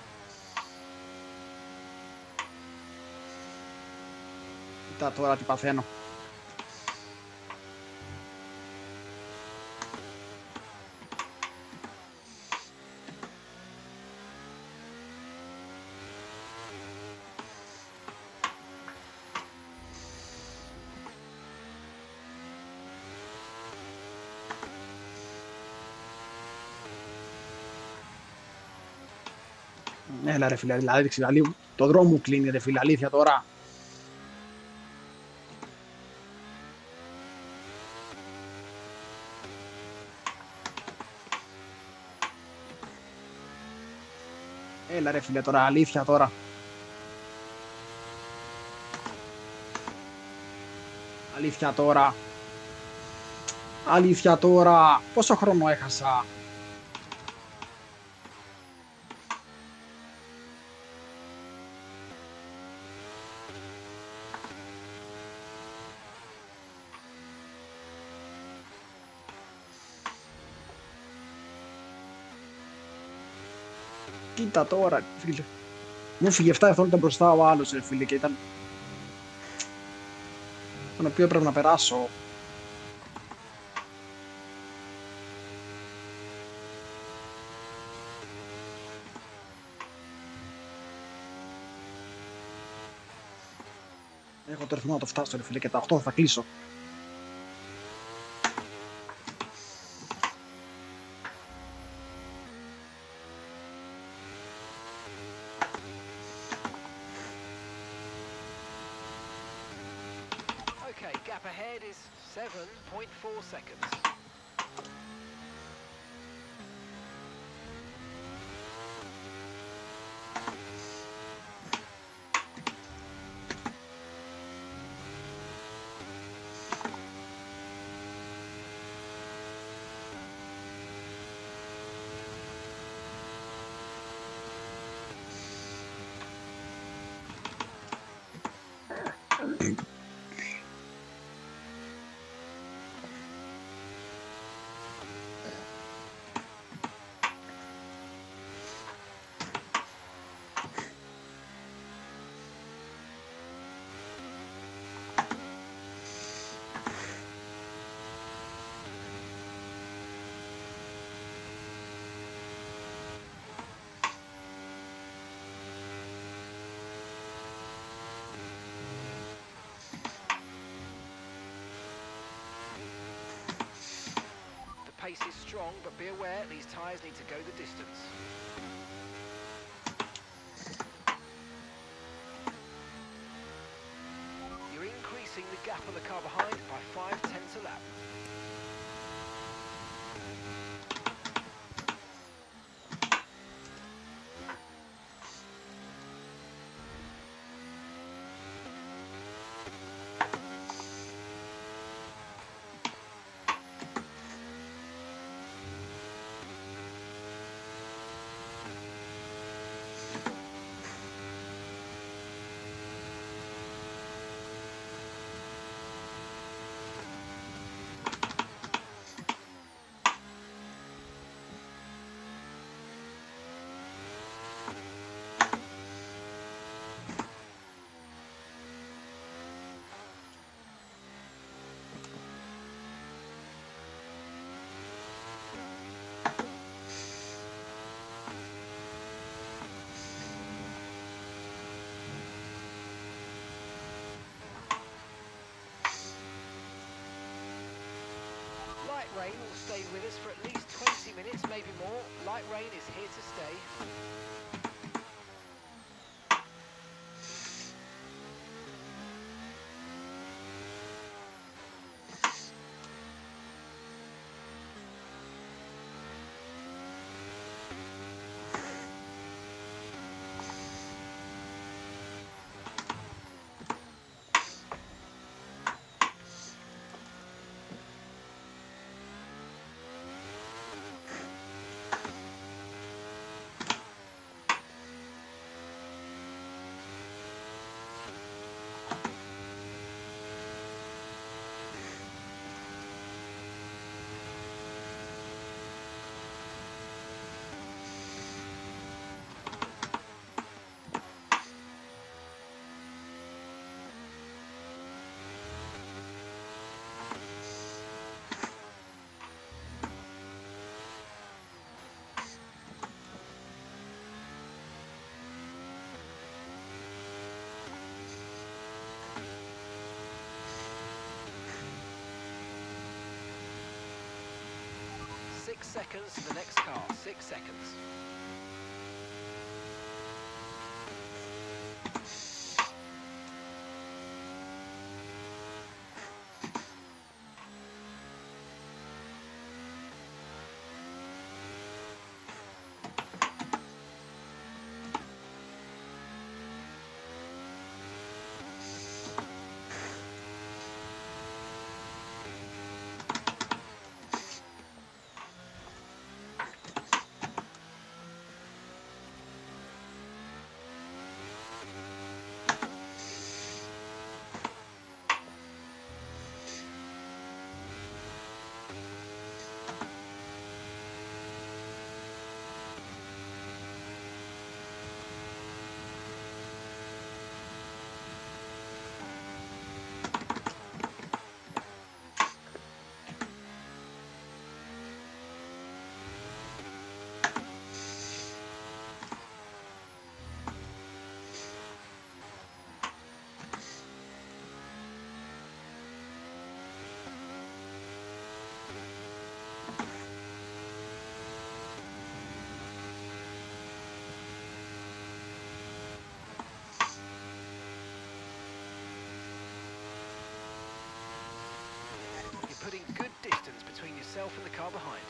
Κοίτα τώρα τι παθαίνω. Έλα ρε φίλε, δηλαδή το δρόμο μου κλείνει ρε φίλε, αλήθεια τώρα. Έλα ρε φίλε τώρα, αλήθεια τώρα. Αλήθεια τώρα. Αλήθεια τώρα. Πόσο χρόνο έχασα. Κοίτα τώρα, φίλε. Μου φύγε 7 δευτερόλεπτα μπροστά ο άλλος, ρε φίλε, και ήταν τον οποίο πρέπει να περάσω. Έχω το ρυθμό να το φτάσω, ρε φίλε, και τα 8 θα κλείσω. gap ahead is 7.4 seconds. Pace is strong, but be aware these tyres need to go the distance. You're increasing the gap on the car behind by 0.5 a lap. Light rain will stay with us for at least 20 minutes, maybe more. Light rain is here to stay. Six seconds to the next car. 6 seconds. yourself and the car behind.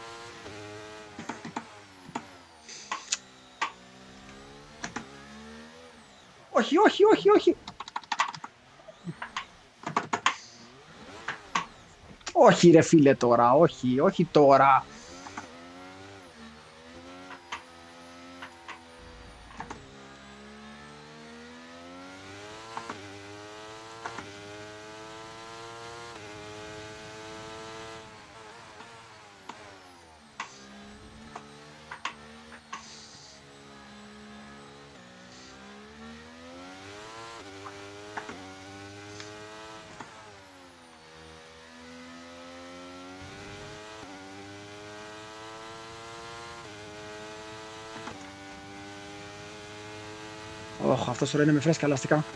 Όχι, όχι, όχι, όχι. Όχι ρε φίλε τώρα, όχι, όχι τώρα. Αυτός τώρα είναι με φρέσκα ελαστικά.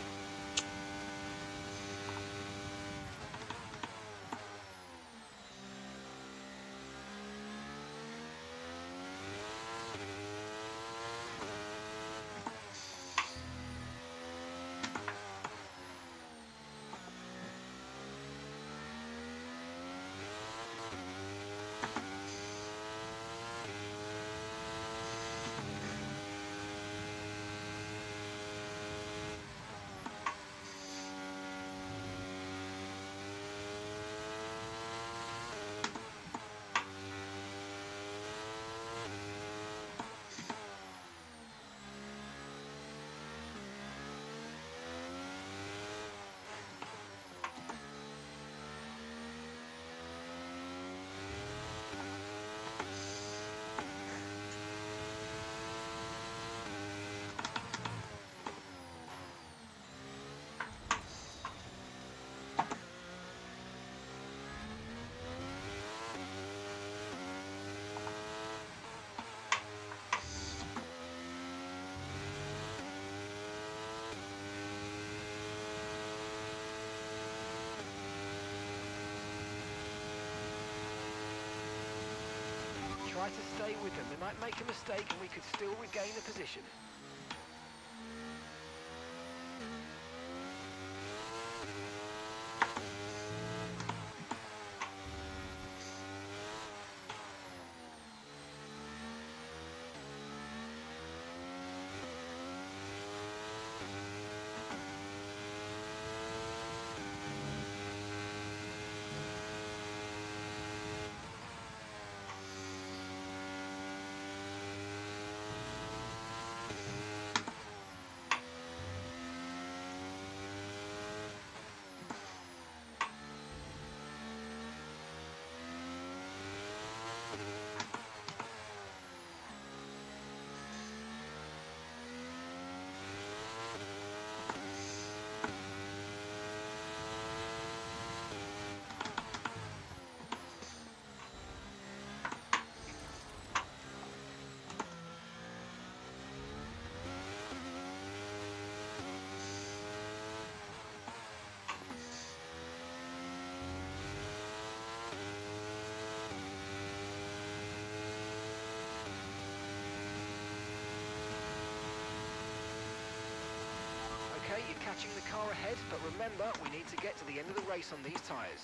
Try to stay with them. They might make a mistake and we could still regain the position. Okay, you're catching the car ahead, but remember, we need to get to the end of the race on these tyres.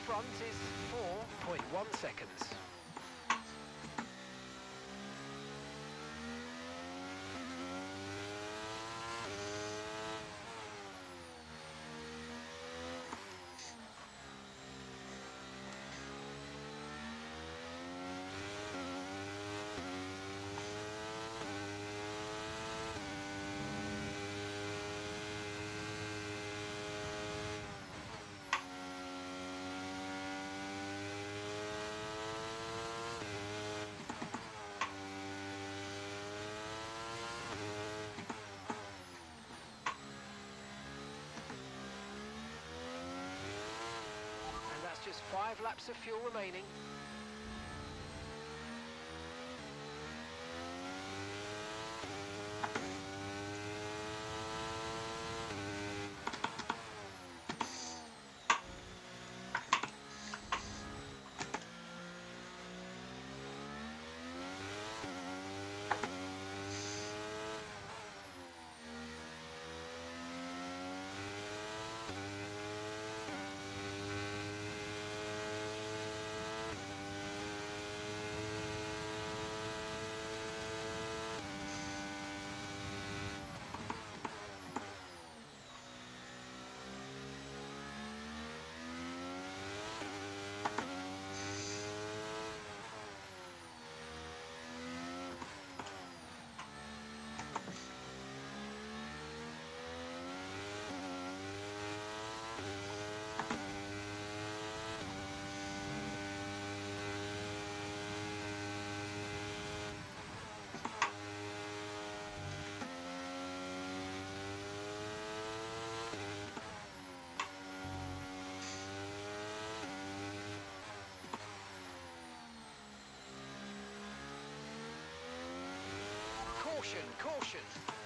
front is 4.1 seconds. Just 5 laps of fuel remaining. Caution, caution.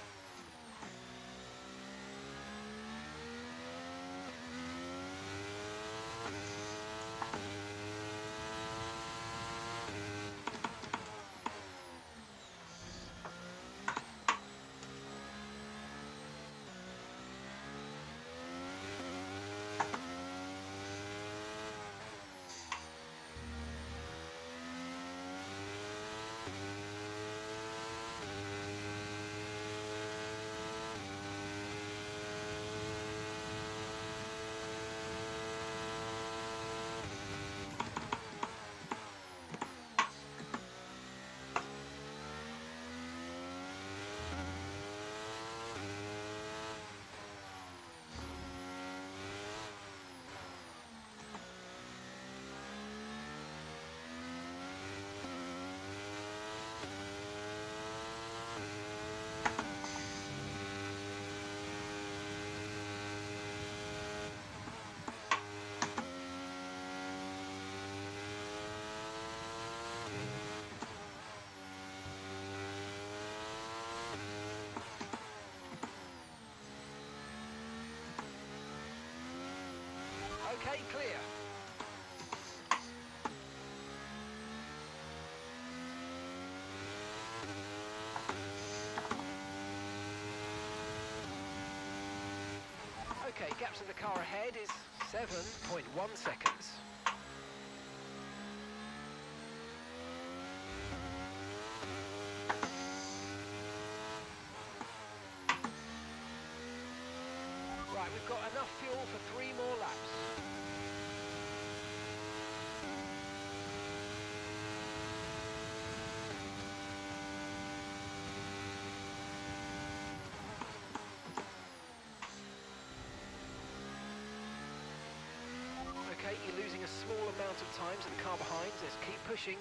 Okay, clear. Okay, gaps in the car ahead is 7.1 seconds. Right, we've got enough fuel for 3 more laps. Okay, you're losing a small amount of time to the car behind. Let's keep pushing.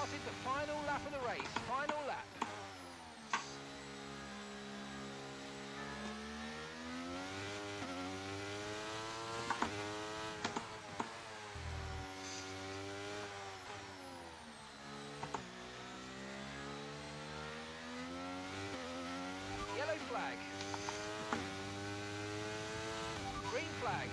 started the final lap of the race. Final lap. Yellow flag. Green flag.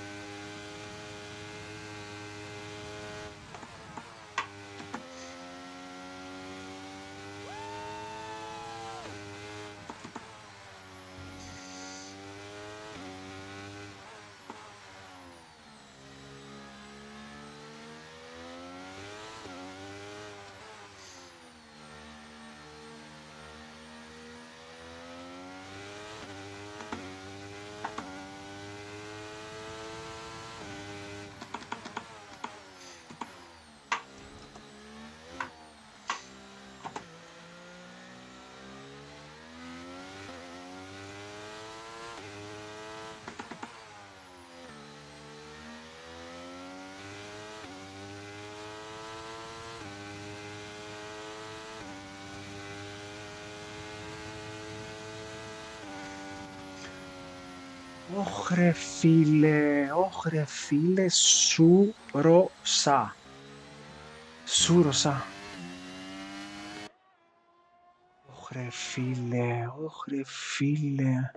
Ωχ ρε φίλε, σούρωσα. Ωχ ρε φίλε.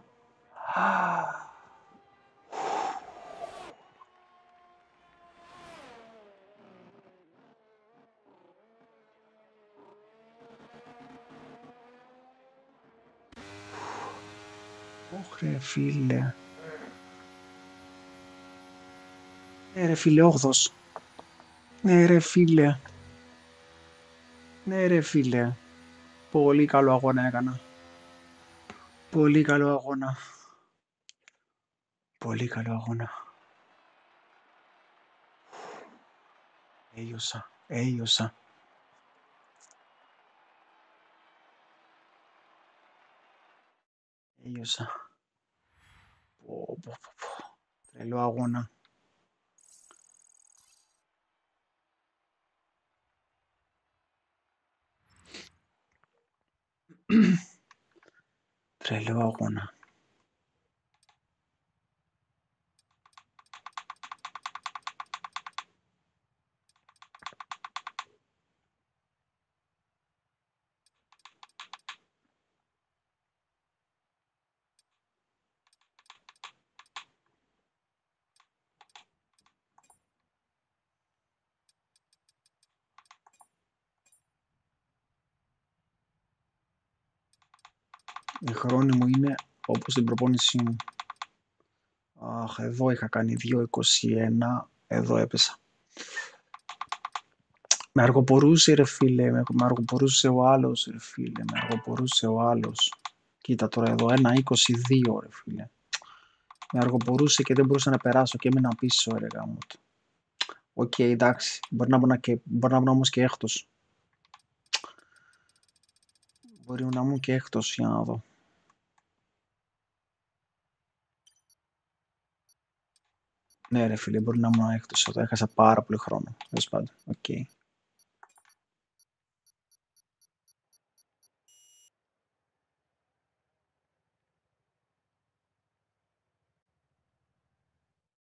Ωχ ρε φίλε. Ναι ρε φίλε, 8ος. Ναι ρε φίλε. Πολύ καλό αγώνα έκανα. Πολύ καλό αγώνα. Έλειωσα. Τρελό αγώνα. Τρελό αγώνα. Η χρόνη μου είναι όπως την προπόνησή μου. Αχ, εδώ είχα κάνει 2.21, εδώ έπεσα. Με αργοπορούσε ρε φίλε, με αργοπορούσε ο άλλος. Κοίτα τώρα εδώ, 1.22 ρε φίλε. Με αργοπορούσε και δεν μπορούσα να περάσω και έμεινα πίσω ρε γάμο του. Οκ, εντάξει, μπορεί να ήμουν όμως και έκτος. Μπορεί να ήμουν και έκτος, για να δω. Ναι ρε φίλε, μπορεί να ήμουν έκτος εδώ, έχασα πάρα πολύ χρόνο. Τέλος πάντων, οκ.